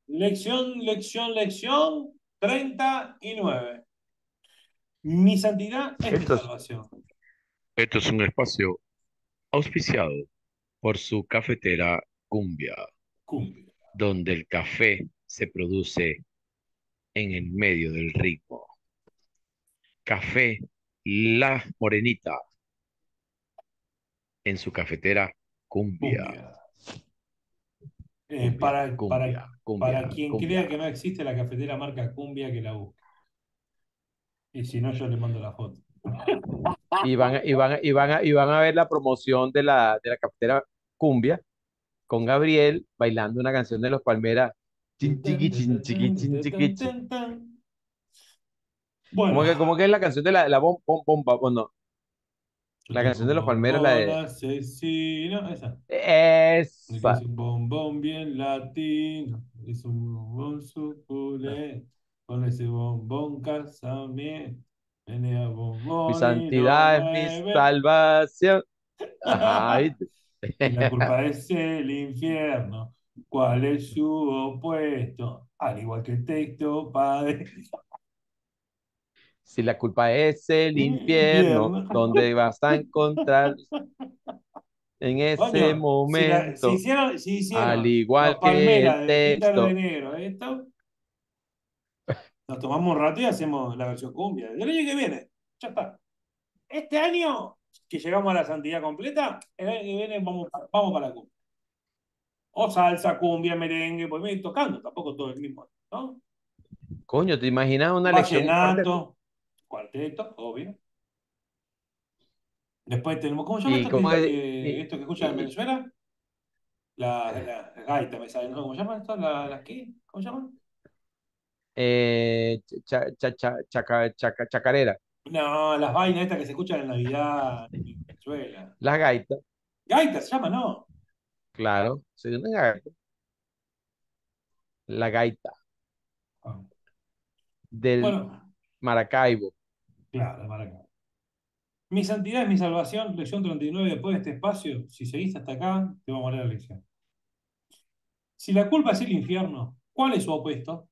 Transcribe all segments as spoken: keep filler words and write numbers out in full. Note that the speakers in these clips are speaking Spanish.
Lección, lección, lección treinta y nueve. Mi santidad es mi Esto es, salvación. esto es un espacio auspiciado por su cafetera Cumbia, Cumbia. donde el café se produce en el medio del ritmo. Café La Morenita en su cafetera Cumbia, Cumbia. Eh, Cumbia, para, Cumbia, para, Cumbia, para quien Cumbia. crea que no existe la cafetera marca Cumbia, que la busque. Y si no, yo le mando la foto. Y van, a- y van, a- y van, a- y van a ver la promoción de la, de la cafetera Cumbia con Gabriel bailando una canción de los Palmeras. Chin, chiqui, chin, chiqui, chin, chiqui, chin. ¿Cómo Bueno, que, cómo que es la canción de la, la bom, bom, bomba? Bueno, yo la tengo canción un de los Palmeras, la bombón de... asesino. Esa. Que es Esa. un bombón bien latino, es un bombón suculento, con ese bombón casamiento, menea Mi bombón y lo santidad es mi mueve. salvación. Ajá, ¿viste? Si la culpa es el infierno, ¿cuál es su opuesto? Al igual que el texto, padre. Si la culpa es el infierno, Infierno. donde vas a encontrar en ese Coño, si, la, si momento, hicieron, si al hicieron los igual que el Palmeras de Pícaro de texto. Negro, esto, nos tomamos un rato y hacemos la versión cumbia. El año que viene, ya está. Este año, que llegamos a la santidad completa, el año que viene vamos, vamos para la cumbia. O salsa, cumbia, merengue, pues me ir tocando, tampoco todo el mismo, ¿no? Coño, ¿te imaginas una lección en cuarteto? Vallenato, cuarteto, obvio. Después tenemos, ¿cómo se llama Y esto que, como es- que- y- esto que escuchan en y- Venezuela? La, la gaita, me sale, ¿no? ¿Cómo se llama esto? ¿La, las qué? ¿Cómo se llama? eh, cha- cha- cha- chaca- chaca- chacarera, No, las vainas estas que se escuchan en Navidad en Venezuela. las gaitas, Gaita se llama, ¿no? claro, sí, una gaita, la gaita Ah. del Bueno, Maracaibo. claro, para acá. Mi santidad es mi salvación, lección treinta y nueve. Después de este espacio, si seguís hasta acá, te vamos a leer la lección. Si la culpa es el infierno, ¿cuál es su opuesto?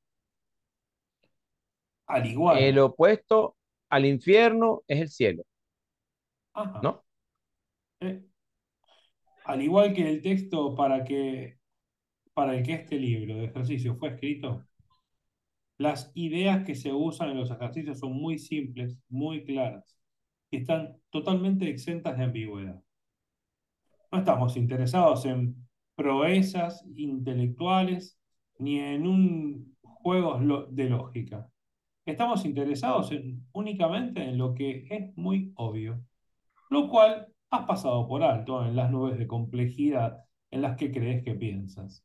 Al El igual. opuesto al infierno es el cielo, Ajá. ¿no? eh, Al igual que el texto para que, para el que este libro de ejercicio fue escrito, las ideas que se usan en los ejercicios son muy simples, muy claras, y están totalmente exentas de ambigüedad. No estamos interesados en proezas intelectuales ni en un juegos lo- de lógica. Estamos interesados en, únicamente en lo que es muy obvio, lo cual has pasado por alto en las nubes de complejidad en las que crees que piensas.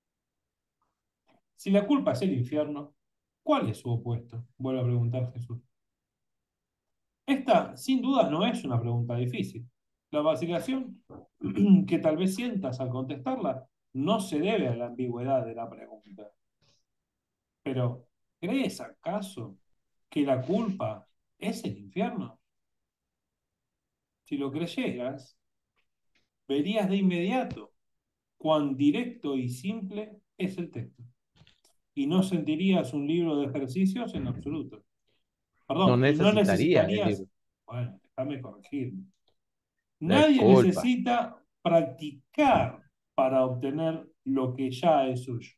Si la culpa es el infierno, ¿cuál es su opuesto? Vuelve a preguntar Jesús. Esta, sin dudas, no es una pregunta difícil. La vacilación que tal vez sientas al contestarla no se debe a la ambigüedad de la pregunta. Pero, ¿crees acaso que la culpa es el infierno? Si lo creyeras, verías de inmediato cuán directo y simple es el texto. Y no sentirías un libro de ejercicios en absoluto. No Perdón, y no necesitarías el necesitarías, libro. bueno, déjame corregir. La Nadie culpa. necesita practicar para obtener lo que ya es suyo.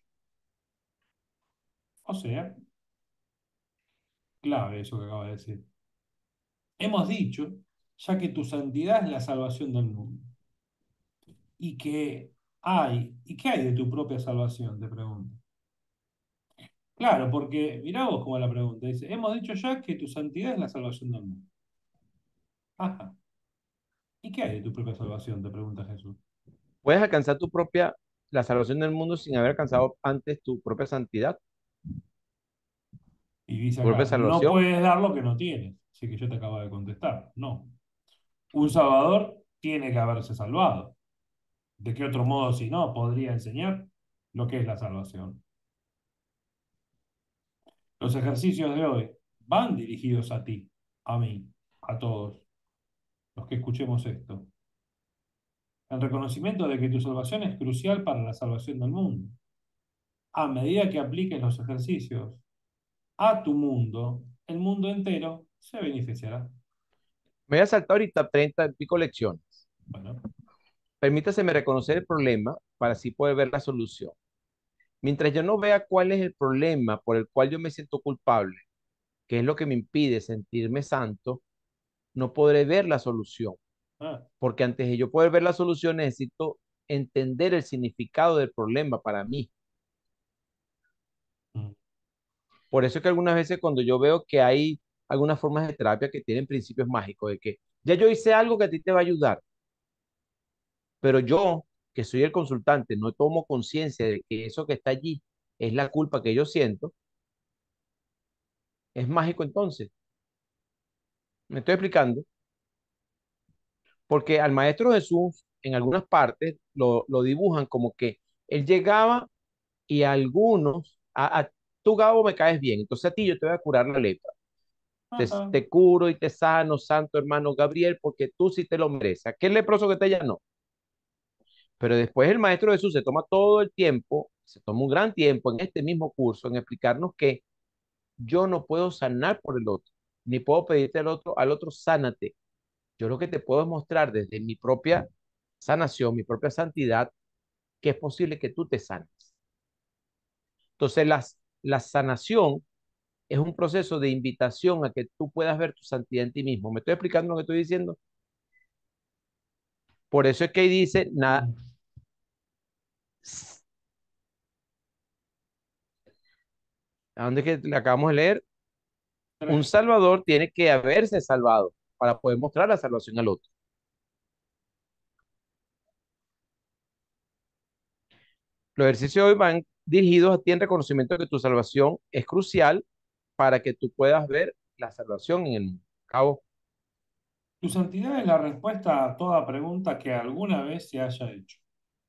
O sea, clave eso que acaba de decir. Hemos dicho, ya que tu santidad es la salvación del mundo. ¿Y qué hay? ¿Y qué hay de tu propia salvación? Te pregunto. Claro, porque mirá vos cómo es la pregunta. Dice, hemos dicho ya que tu santidad es la salvación del mundo. Ajá. ¿Y qué hay de tu propia salvación? Te pregunta Jesús. Puedes alcanzar tu propia, la salvación del mundo sin haber alcanzado antes tu propia santidad, Y dice tu propia acá, no salvación. puedes dar lo que no tienes. Así que yo te acabo de contestar. No. Un salvador tiene que haberse salvado. ¿De qué otro modo, si no, podría enseñar lo que es la salvación? Los ejercicios de hoy van dirigidos a ti, a mí, a todos los que escuchemos esto, en reconocimiento de que tu salvación es crucial para la salvación del mundo. A medida que apliques los ejercicios a tu mundo, el mundo entero se beneficiará. Me voy a saltar ahorita treinta y pico lecciones. Bueno, Permítaseme reconocer el problema para así poder ver la solución. Mientras yo no vea cuál es el problema por el cual yo me siento culpable, que es lo que me impide sentirme santo, no podré ver la solución. ah, Porque antes de yo poder ver la solución, necesito entender el significado del problema para mí. mm, Por eso es que algunas veces cuando yo veo que hay algunas formas de terapia que tienen principios mágicos, de que ya yo hice algo que a ti te va a ayudar, pero yo, que soy el consultante, no tomo conciencia de que eso que está allí es la culpa que yo siento, es mágico entonces. ¿Me estoy explicando? Porque al Maestro Jesús, en algunas partes, lo, lo dibujan como que él llegaba y a algunos, a, a tú, Gabo, me caes bien, entonces a ti yo te voy a curar la lepra. Te, ajá. te curo y te sano, santo hermano Gabriel, porque tú sí te lo mereces. Aquel leproso que te ya no. Pero después el Maestro Jesús se toma todo el tiempo, se toma un gran tiempo en este mismo curso en explicarnos que yo no puedo sanar por el otro, ni puedo pedirte al otro, al otro, sánate. Yo lo que te puedo mostrar desde mi propia sanación, mi propia santidad, que es posible que tú te sanes. Entonces, las, la sanación es un proceso de invitación a que tú puedas ver tu santidad en ti mismo. ¿Me estoy explicando lo que estoy diciendo? Por eso es que ahí dice, nada, Mm, ¿a dónde es que le acabamos de leer? Un tres. salvador tiene que haberse salvado para poder mostrar la salvación al otro. Los ejercicios de hoy van dirigidos a ti en reconocimiento de que tu salvación es crucial para que tú puedas ver la salvación en el mundo. Cabo, Tu santidad es la respuesta a toda pregunta que alguna vez se haya hecho,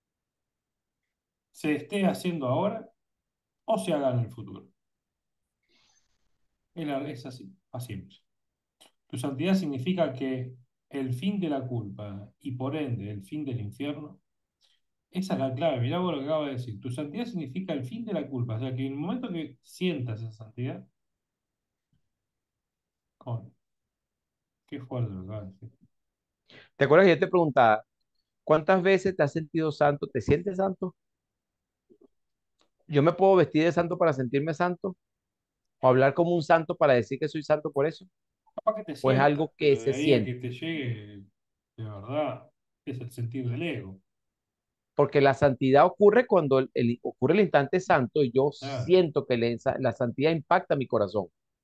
se esté haciendo ahora o se haga en el futuro. Es la- es así, así simple. Tu santidad significa que el fin de la culpa y por ende el fin del infierno, esa es la clave. Mirá vos lo que acabo de decir. Tu santidad significa el fin de la culpa. O sea que en el momento que sientas esa santidad, con, qué fuerte lo que acabo de decir. ¿te acuerdas que yo te preguntaba cuántas veces te has sentido santo? ¿Te sientes santo? ¿Yo me puedo vestir de santo para sentirme santo? ¿O hablar como un santo para decir que soy santo por eso? Capaz que te ¿O es sientas, algo que pero de se ahí a siente? que te llegue, de verdad, es el sentir del ego. Porque la santidad ocurre cuando el, el- ocurre el instante santo y yo Claro. siento que la, la santidad impacta mi corazón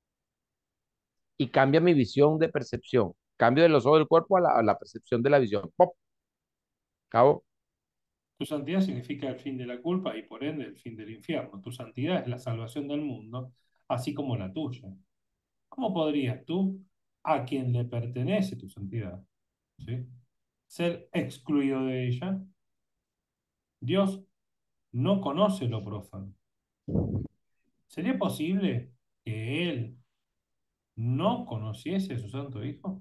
y cambia mi visión de percepción. Cambio de los ojos del cuerpo a la, a la percepción de la visión. ¡Pop! Cabo. Tu santidad significa el fin de la culpa y por ende el fin del infierno. Tu santidad es la salvación del mundo, así como la tuya. ¿Cómo podrías tú, a quien le pertenece tu santidad, ¿sí?, ser excluido de ella? Dios no conoce lo profano. ¿Sería posible que Él no conociese a su santo Hijo?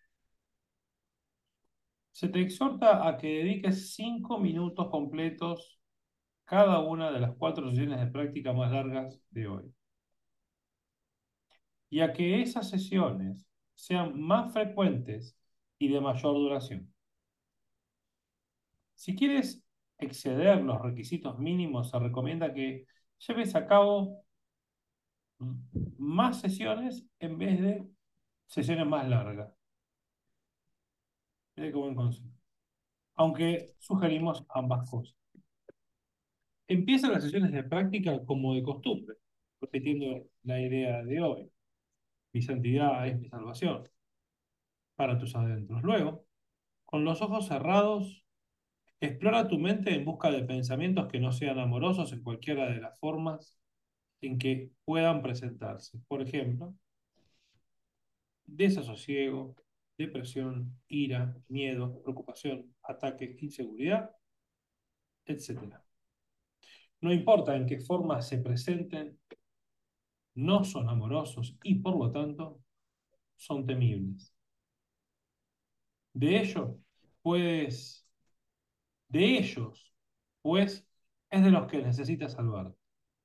Se te exhorta a que dediques cinco minutos completos cada una de las cuatro sesiones de práctica más largas de hoy, y a que esas sesiones sean más frecuentes y de mayor duración. Si quieres exceder los requisitos mínimos, se recomienda que lleves a cabo mm, más sesiones en vez de sesiones más largas. Mira qué buen consejo. Aunque sugerimos ambas cosas. Empieza las sesiones de práctica como de costumbre, repitiendo la idea de hoy. Mi santidad es mi salvación para tus adentros. Luego, con los ojos cerrados, explora tu mente en busca de pensamientos que no sean amorosos en cualquiera de las formas en que puedan presentarse. Por ejemplo, desasosiego, depresión, ira, miedo, preocupación, ataque, inseguridad, etcétera. No importa en qué forma se presenten, no son amorosos y por lo tanto son temibles. De ello, pues, de ellos, pues, es de los que necesitas salvar.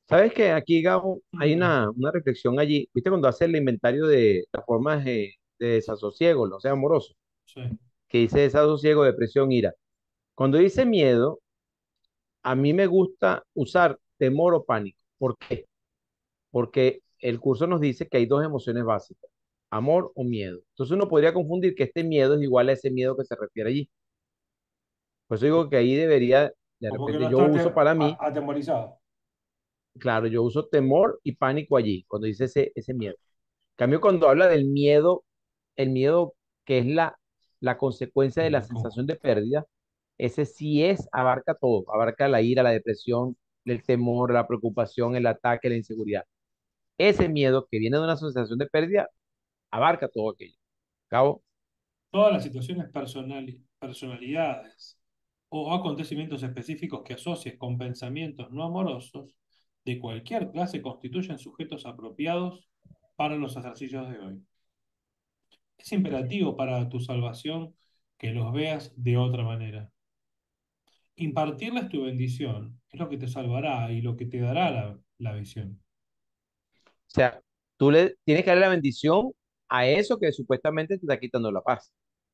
¿Sabes que aquí, Gabo, hay Mm, una, una reflexión allí? ¿Viste cuando hace el inventario de las formas de, de desasosiego, no sea amoroso? sí, Que dice desasosiego, depresión, ira. Cuando dice miedo, a mí me gusta usar temor o pánico. ¿Por qué? Porque el curso nos dice que hay dos emociones básicas, amor o miedo. Entonces uno podría confundir que este miedo es igual a ese miedo que se refiere allí. Por eso digo que ahí debería, de como que no repente yo está uso ate- para mí, a- atemorizado. claro, yo uso temor y pánico allí, cuando dice ese, ese miedo. En cambio, cuando habla del miedo, el miedo que es la, la consecuencia de la El sensación de conjunto. pérdida, ese sí es, abarca todo, abarca la ira, la depresión, el temor, la preocupación, el ataque, la inseguridad. Ese miedo que viene de una sensación de pérdida, abarca todo aquello. Cabo, Todas las situaciones personali- personalidades o acontecimientos específicos que asocies con pensamientos no amorosos de cualquier clase constituyen sujetos apropiados para los ejercicios de hoy. Es imperativo para tu salvación que los veas de otra manera. Impartirles tu bendición es lo que te salvará y lo que te dará la, la visión. o sea, tú le tienes que darle la bendición a eso que supuestamente te está quitando la paz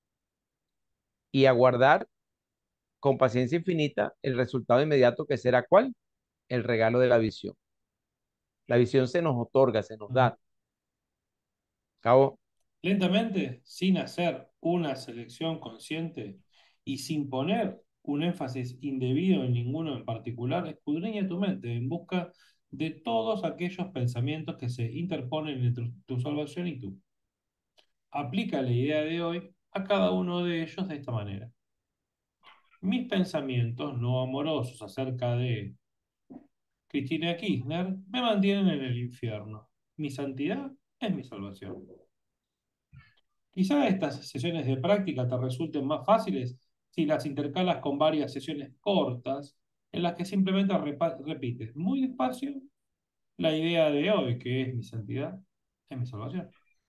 y aguardar con paciencia infinita el resultado inmediato que será ¿cuál? El regalo de la visión. La visión se nos otorga, se nos Mm. da. Cabo, Lentamente, sin hacer una selección consciente y sin poner un énfasis indebido en ninguno en particular, escudriña tu mente en busca de todos aquellos pensamientos que se interponen entre tu salvación y tú. Aplica la idea de hoy a cada uno de ellos de esta manera. Mis pensamientos no amorosos acerca de Cristina Kirchner me mantienen en el infierno. Mi santidad es mi salvación. Quizá estas sesiones de práctica te resulten más fáciles si las intercalas con varias sesiones cortas en las que simplemente repa- repites muy despacio la idea de hoy, que es mi santidad, es mi salvación.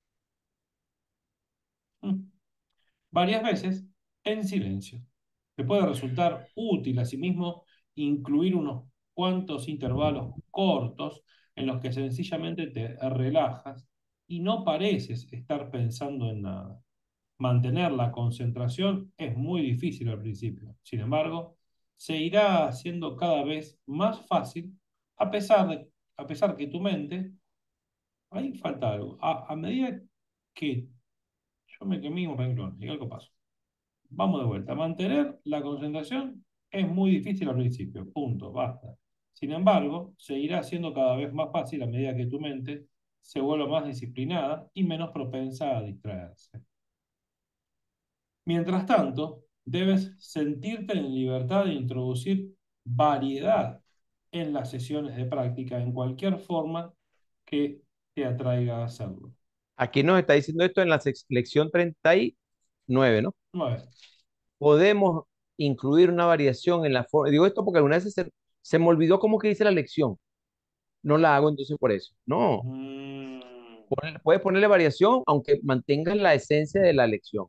Mm. Varias veces en silencio. Te puede resultar útil asimismo incluir unos cuantos intervalos cortos en los que sencillamente te relajas y no pareces estar pensando en nada. Mantener la concentración es muy difícil al principio. Sin embargo, se irá haciendo cada vez más fácil a pesar de, a pesar que tu mente, ahí falta algo. A, a medida que yo me quemé un renglón y algo pasó. Vamos de vuelta. Mantener la concentración es muy difícil al principio. Punto. Basta. Sin embargo, se irá haciendo cada vez más fácil a medida que tu mente se vuelva más disciplinada y menos propensa a distraerse. Mientras tanto, debes sentirte en libertad de introducir variedad en las sesiones de práctica en cualquier forma que te atraiga a hacerlo. aquí nos está diciendo esto en la sec- lección treinta y nueve, ¿no? nueve. Podemos incluir una variación en la forma. Digo esto porque algunas veces se, se me olvidó cómo que dice la lección. No la hago entonces por eso. No, Mm, pon- puedes ponerle variación aunque mantengas la esencia de la lección.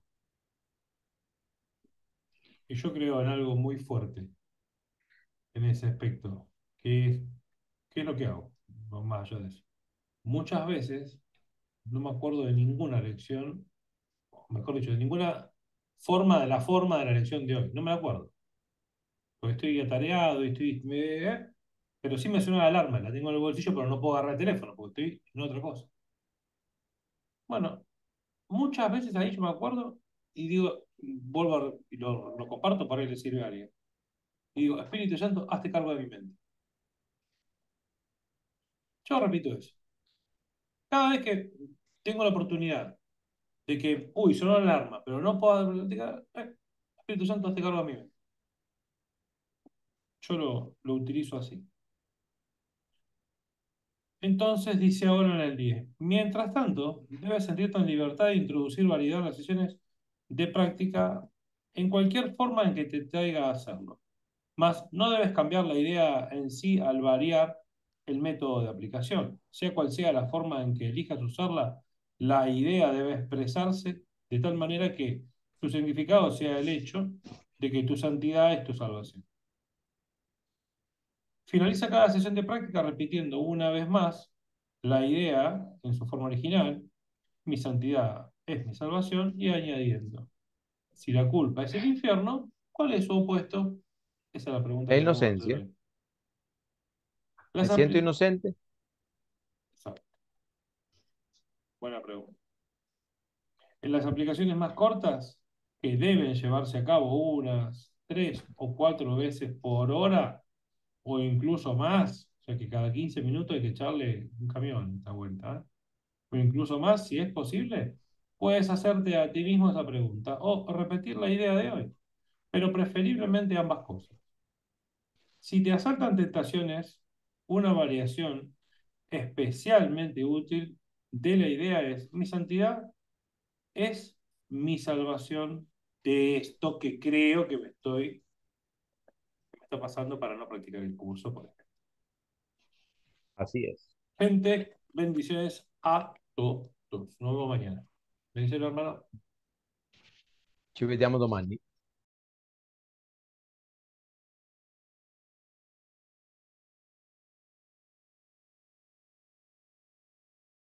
y yo creo en algo muy fuerte en ese aspecto, que es, ¿qué es lo que hago? No más allá de eso. Muchas veces no me acuerdo de ninguna lección, o mejor dicho, de ninguna forma de la forma de la lección de hoy. No me la acuerdo. Porque estoy atareado y estoy... me- ¿eh? Pero sí me suena la alarma, la tengo en el bolsillo, pero no puedo agarrar el teléfono porque estoy en otra cosa. Bueno, muchas veces ahí yo me acuerdo y digo, vuelvo a, y lo, lo comparto para que le sirve a alguien. Y digo, Espíritu Santo, hazte cargo de mi mente. Yo repito eso. Cada vez que tengo la oportunidad de que, uy, sonó la alarma, pero no puedo platicar, eh, Espíritu Santo, hazte cargo de mi mente. Yo lo, lo utilizo así. Entonces dice ahora en el diez. Mientras tanto, debes sentirte en libertad de introducir variedad en las sesiones de práctica en cualquier forma en que te traiga a hacerlo. Mas no debes cambiar la idea en sí al variar el método de aplicación. Sea cual sea la forma en que elijas usarla, la idea debe expresarse de tal manera que su significado sea el hecho de que tu santidad es tu salvación. Finaliza cada sesión de práctica repitiendo una vez más la idea en su forma original, mi santidad es mi salvación, y añadiendo, si la culpa es el infierno, ¿cuál es su opuesto? Esa es la pregunta La que te vamos a hacer inocencia. hoy. Las Me siento apli- inocente. Exacto, buena pregunta. En las aplicaciones más cortas, que deben llevarse a cabo unas tres o cuatro veces por hora, o incluso más, o sea que cada quince minutos hay que echarle un camión a esta vuelta, ¿eh? O incluso más, si es posible, puedes hacerte a ti mismo esa pregunta o repetir la idea de hoy, pero preferiblemente ambas cosas. Si te asaltan tentaciones, una variación especialmente útil de la idea es: mi santidad es mi salvación de esto que creo que me estoy que me está pasando para no practicar el curso, por ejemplo. Así es. Gente, bendiciones a todos. Nos vemos mañana. Bendiciones, hermano. Ci vediamo domani.